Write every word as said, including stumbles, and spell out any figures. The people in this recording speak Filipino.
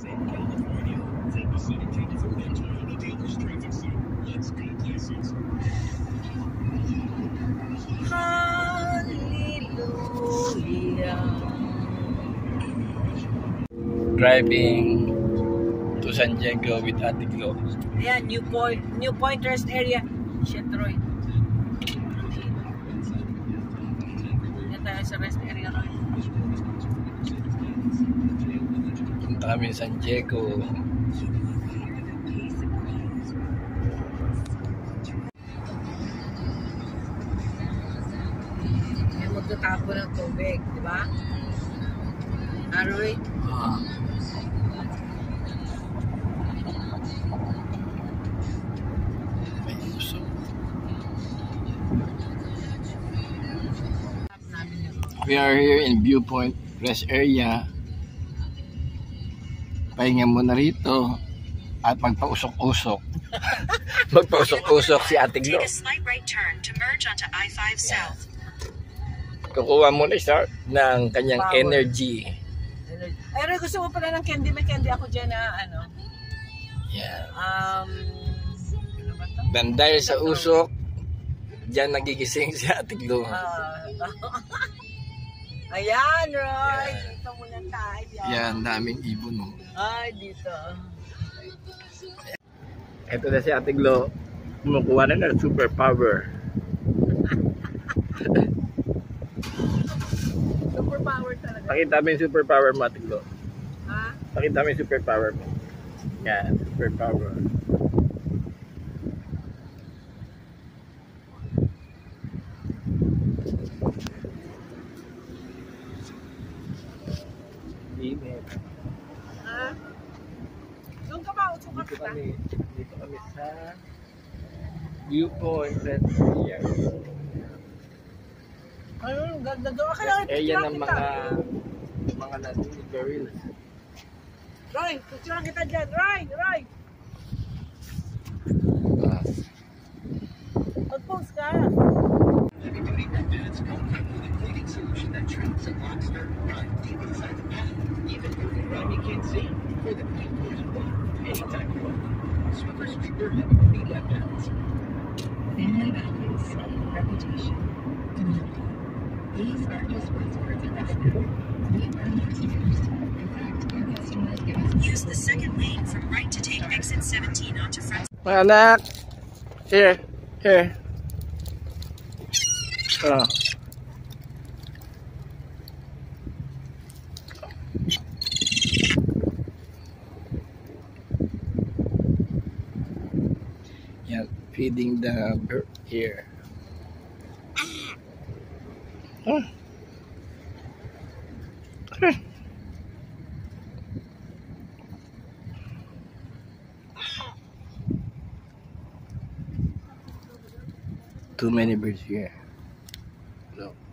Hallelujah. Driving to San Diego with Ate Glo. Ayan, New Point, New Point rest area. Shit, Roy. Yan tayo sa rest area, Roy. Punta kami sa San Diego. Yan, magtatapo ng tubig, di ba? Ah, Roy? Ah. We are here in Viewpoint Rest Area. Pahinga muna rito at magpausok-usok. Magpausok-usok si Ate Glo. Kukuha muna siya ng kanyang Power. energy. Ay, Roy, gusto mo pala ng candy? May candy ako dyan na ano. Yeah. Um, ano ba ito? Dan dahil sa usok, diyan nagigising si Ate Glo. Ah, ayan, Roy. Dito muna tayo. Yan, daming ibon mo. Ay, dito. Ito na si Ate Glo. Kumukuha na ng superpower. Superpower talaga. Pakita mo yung superpower mo, Ate Glo. Ha? Pakita mo yung superpower mo. Yan, superpower. Init. Ha? Doon ka ba? Usok ka Dito kita. kami, dito kami sa Viewpoint Rest Area. Ayun, ganda doon. Akala ko Area picturean ng kita. mga mga nandun gorillas. Roy, picturean kita dyan. Roy, Roy. Ah. Mag-post ka. Heavy-duty meth-pads come with a cleaning solution that traps and locks dirt and grime deep inside the pad, even if the grime you can't see, or the paint goes water anytime you want. Swifters Vapor heavy-duty meth-pads. Family values, reputation, community. These are just buzzwords at F N. We are customers. In fact, our customers give us. Use the second lane from right to take exit seventeen onto front. Mga anak! Here! Here! Oh. Yeah, feeding the bird here. Huh. Huh. Too many birds here. Look.